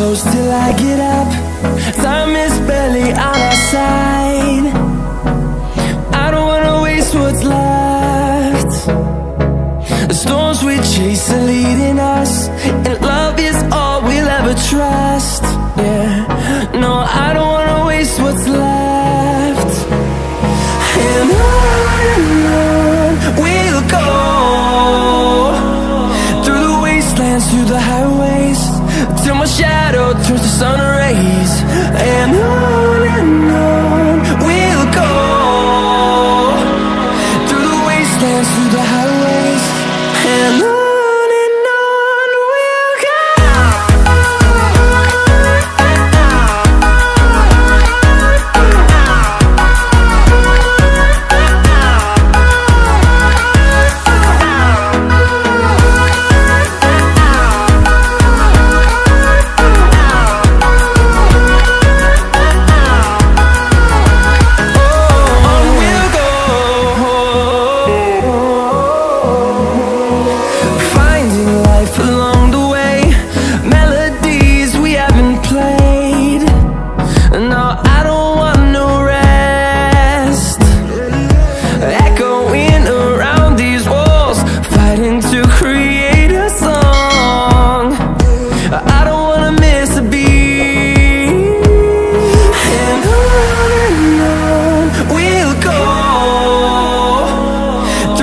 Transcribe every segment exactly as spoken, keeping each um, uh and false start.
close till I get up. Time is barely on our side. I don't wanna waste what's left. The storms we chase are leading us, and love is all we'll ever trust. Yeah, no, I don't wanna waste what's left. And on and on we'll go, through the wastelands, through the highways, till my shadow turns to sun rays. And on and on we'll go, through the wastelands, through the highways, and on.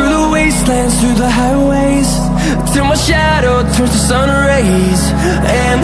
Through the highways, till my shadow turns to sun rays. And